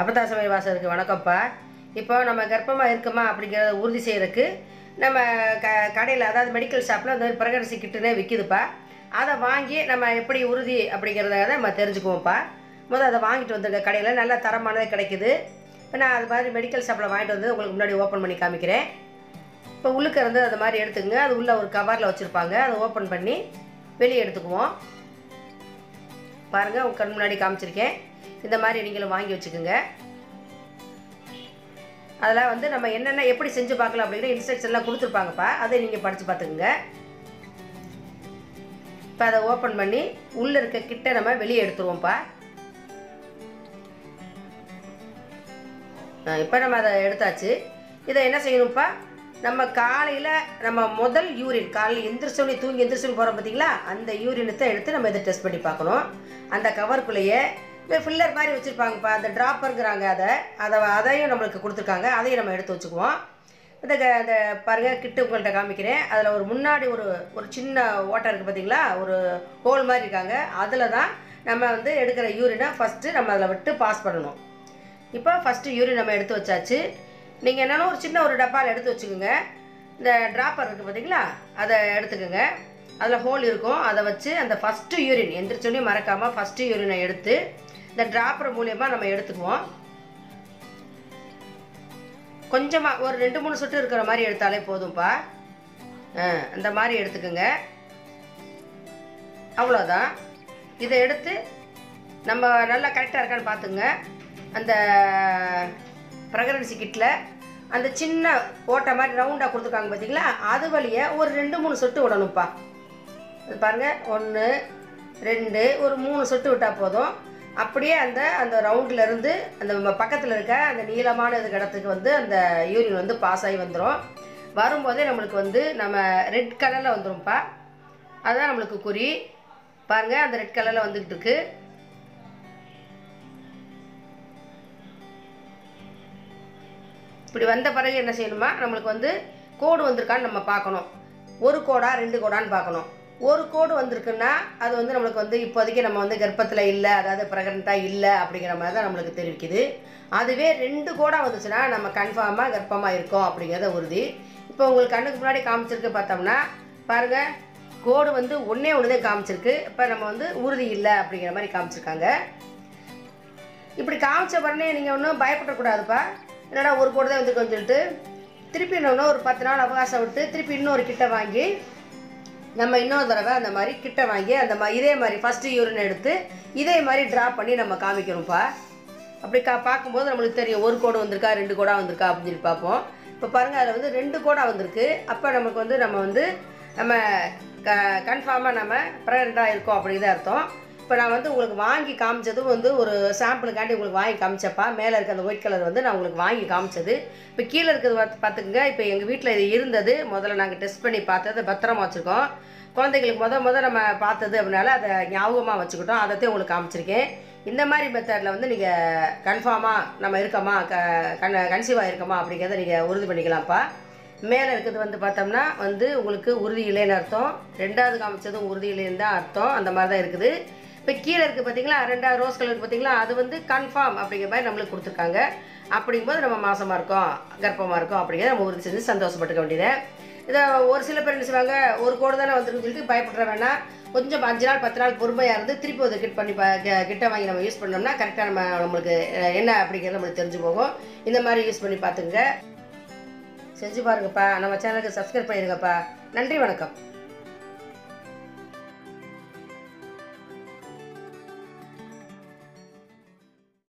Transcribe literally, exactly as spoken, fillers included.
அப்பத்தா சமையல் வாசகருக்கு வணக்கம்ப்பா. இப்போ நம்ம கர்ப்பமாக இருக்கோமா அப்படிங்கிறத உறுதி செய்கிறதுக்கு நம்ம க கடையில் அதாவது மெடிக்கல் ஷாப்பில் அந்த ப்ரெக்னன்சி கிட்டுனே விற்கிதுப்பா. அதை வாங்கி நம்ம எப்படி உறுதி அப்படிங்கிறத நம்ம தெரிஞ்சுக்குவோம்ப்பா. முதல் அதை வாங்கிட்டு வந்துருக்க கடையில் நல்ல தரமானதே கிடைக்குது. இப்போ நான் அது மாதிரி மெடிக்கல் ஷாப்பில் வாங்கிட்டு வந்து உங்களுக்கு முன்னாடி ஓப்பன் பண்ணி காமிக்கிறேன். இப்போ உள்ளுக்க இருந்து அது மாதிரி எடுத்துங்க. அது உள்ள ஒரு கவரில் வச்சுருப்பாங்க. அதை ஓப்பன் பண்ணி வெளியே எடுத்துக்குவோம். பாருங்கள், உங்கள் கண் முன்னாடி காமிச்சிருக்கேன். இந்த மாதிரி நீங்களும் வாங்கி வச்சுக்கோங்க. அதில் வந்து நம்ம என்னென்ன எப்படி செஞ்சு பார்க்கலாம் அப்படிங்கிற இன்ஸ்ட்ரக்ஷன்லாம் கொடுத்துருப்பாங்கப்பா. அதை நீங்கள் படித்து பார்த்துக்குங்க. இப்போ அதை ஓப்பன் பண்ணி உள்ளே இருக்க கிட்ட நம்ம வெளியே எடுத்துருவோம்ப்பா. இப்போ நம்ம அதை எடுத்தாச்சு. இதை என்ன செய்யணும்ப்பா, நம்ம காலையில் நம்ம முதல் யூரின் காலையில் எந்திரிச்சோடனே தூங்கி எந்திரிச்சோன்னு போகிறோம் பார்த்தீங்களா, அந்த யூரினத்தை எடுத்து நம்ம இதை டெஸ்ட் பண்ணி பார்க்கணும். அந்த கவருக்குள்ளேயே இப்போ ஃபில்லர் மாதிரி வச்சுருப்பாங்கப்பா, அந்த ட்ராப்பருங்கிறாங்க. அதை அதை அதையும் நம்மளுக்கு கொடுத்துருக்காங்க. அதையும் நம்ம எடுத்து வச்சுக்குவோம். இந்த அந்த பாருங்கள், கிட்ட உங்கள்கிட்ட காமிக்கிறேன். அதில் ஒரு முன்னாடி ஒரு ஒரு சின்ன ஓட்டை இருக்குது பார்த்தீங்களா, ஒரு ஹோல் மாதிரி இருக்காங்க. அதில் தான் நம்ம வந்து எடுக்கிற யூரினை ஃபஸ்ட்டு நம்ம அதில் விட்டு பாஸ் பண்ணணும். இப்போ ஃபஸ்ட்டு யூரின் நம்ம எடுத்து வச்சாச்சு. நீங்கள் என்னென்னா ஒரு சின்ன ஒரு டப்பாவில் எடுத்து வச்சுக்கோங்க. இந்த ட்ராப்பர் இருக்குது பார்த்தீங்களா, அதை எடுத்துக்கோங்க. அதில் ஹோல் இருக்கும். அதை வச்சு அந்த ஃபஸ்ட்டு யூரின் எந்திரிச்சோடனே மறக்காமல் ஃபஸ்ட்டு யூரினை எடுத்து இந்த ட்ராப்பர் மூலியமாக நம்ம எடுத்துக்குவோம். கொஞ்சமாக ஒரு ரெண்டு மூணு சொட்டு இருக்கிற மாதிரி எடுத்தாலே போதும்ப்பா. அந்த மாதிரி எடுத்துக்கோங்க. அவ்வளோதான். இதை எடுத்து நம்ம நல்லா கரெக்டாக இருக்கான்னு பார்த்துங்க. அந்த ப்ரெக்னன்சி கிட்டில் அந்த சின்ன ஓட்டை மாதிரி ரவுண்டாக கொடுத்துருக்காங்க பார்த்தீங்களா, அது வழியே ஒரு ரெண்டு மூணு சொட்டு விடணும்ப்பா. அது பாருங்கள், ஒன்று ரெண்டு ஒரு மூணு சொட்டு விட்டால் போதும். அப்படியே அந்த அந்த ரவுண்ட்லேருந்து அந்த பக்கத்தில் இருக்க அந்த நீளமான இது இடத்துக்கு வந்து அந்த யூரின் வந்து பாஸ் ஆகி வந்துடும். வரும்போதே நம்மளுக்கு வந்து நம்ம ரெட் கலரில் வந்துடும்ப்பா. அதுதான் நம்மளுக்கு குறி. பாருங்கள், அந்த ரெட் கலரில் வந்துக்கிட்டு இருக்கு. இப்படி வந்த பிறகு என்ன செய்யணுமா, நம்மளுக்கு வந்து கோடு வந்திருக்கான்னு நம்ம பார்க்கணும். ஒரு கோடா ரெண்டு கோடான்னு பார்க்கணும். ஒரு கோடு வந்திருக்குன்னா அது வந்து நம்மளுக்கு வந்து இப்போதைக்கு நம்ம வந்து கர்ப்பத்தில் இல்லை, அதாவது ப்ரெக்னெண்ட்டாக இல்லை அப்படிங்கிற மாதிரி தான் நம்மளுக்கு தெரிவிக்குது. அதுவே ரெண்டு கோடாக வந்துச்சுன்னா நம்ம கன்ஃபார்மாக கர்ப்பமாக இருக்கோம் அப்படிங்கிறத உறுதி. இப்போ உங்களுக்கு கண்ணுக்கு முன்னாடி காமிச்சிருக்கு பார்த்தோம்னா பாருங்கள், கோடு வந்து ஒன்றே ஒன்று தான் காமிச்சிருக்கு. இப்போ நம்ம வந்து உறுதி இல்லை அப்படிங்கிற மாதிரி காமிச்சிருக்காங்க. இப்படி காமிச்ச உடனே நீங்கள் ஒன்றும் பயப்படக்கூடாதுப்பா. என்னடா ஒரு கோடு தான் வந்துருக்கோன்னு சொல்லிட்டு திருப்பி இன்னொன்று ஒரு பத்து நாள் அவகாசம் விட்டு திருப்பி இன்னொரு கிட்ட வாங்கி நம்ம இன்னொரு தடவை அந்த மாதிரி கிட்ட வாங்கி அந்த மாதிரி இதே மாதிரி ஃபஸ்ட்டு யூரின் எடுத்து இதே மாதிரி ட்ரா பண்ணி நம்ம காமிக்கணும்ப்பா. அப்படி கா பார்க்கும்போது நம்மளுக்கு தெரியும் ஒரு கோடு வந்திருக்கா ரெண்டு கோடாக வந்திருக்கா அப்படின்னு சொல்லி பார்ப்போம். இப்போ பாருங்கள், அதில் வந்து ரெண்டு கோடாக வந்திருக்கு. அப்போ நமக்கு வந்து நம்ம வந்து நம்ம க கன்ஃபார்மாக நம்ம ப்ரெக்னெண்ட்டாக இருக்கோம் அப்படிங்கிறத அர்த்தம். இப்போ நான் வந்து உங்களுக்கு வாங்கி காமிச்சதும் வந்து ஒரு சாம்பிளுக்காண்டி உங்களுக்கு வாங்கி காமிச்சப்பா. மேலே இருக்க அந்த ஒயிட் கலர் வந்து நான் உங்களுக்கு வாங்கி காமிச்சது. இப்போ கீழே இருக்கிறது பார்த்து பார்த்துக்குங்க. இப்போ எங்கள் வீட்டில் இது இருந்தது. முதல்ல நாங்கள் டெஸ்ட் பண்ணி பார்த்தது பத்திரமா வச்சுருக்கோம். குழந்தைங்களுக்கு முத முத நம்ம பார்த்தது அப்படினால அதை ஞாபகமாக வச்சுக்கிட்டோம். அதைத்தையும் உங்களுக்கு காமிச்சிருக்கேன். இந்த மாதிரி மெத்தடில் வந்து நீங்கள் கன்ஃபார்மாக நம்ம இருக்கோமா, க கண் கன்சீவாக இருக்கோமா அப்படிங்கிறத நீங்கள் உறுதி பண்ணிக்கலாம்ப்பா. மேலே இருக்கிறது வந்து பார்த்தோம்னா வந்து உங்களுக்கு உறுதி இல்லைன்னு அர்த்தம். ரெண்டாவது காமிச்சதும் உறுதி இல்லைன்னு தான் அர்த்தம். அந்த மாதிரி தான் இருக்குது. இப்போ கீழே இருக்குது பார்த்தீங்களா, ரெண்டாவது ரோஸ் கலர் பார்த்தீங்களா, அது வந்து கன்ஃபார்ம் அப்படிங்கிற மாதிரி நம்மளுக்கு கொடுத்துருக்காங்க. அப்படிங்கும்போது நம்ம மாசமாக இருக்கோம், கர்ப்பமாக இருக்கோம் அப்படிங்கிறத நம்ம உறுதி செஞ்சு சந்தோஷப்பட்டுக்க வேண்டியது. இதை ஒரு சில பேர் என்ன செய்வாங்க, ஒரு கோடு தானே வந்துருக்குன்னு சொல்லிட்டு பயப்படுற வேணாம். கொஞ்சம் அஞ்சு நாள் பத்து நாள் பொறுமையாக இருந்து திருப்பி ஒரு கிட் பண்ணி கிட்ட வாங்கி நம்ம யூஸ் பண்ணோம்னா கரெக்டாக நம்ம நம்மளுக்கு என்ன அப்படிங்கிறது நம்மளுக்கு தெரிஞ்சு போகும். இந்த மாதிரி யூஸ் பண்ணி பார்த்துங்க, செஞ்சு பாருங்கப்பா. நம்ம சேனலுக்கு சப்ஸ்கிரைப் பண்ணிடுங்கப்பா. நன்றி, வணக்கம்.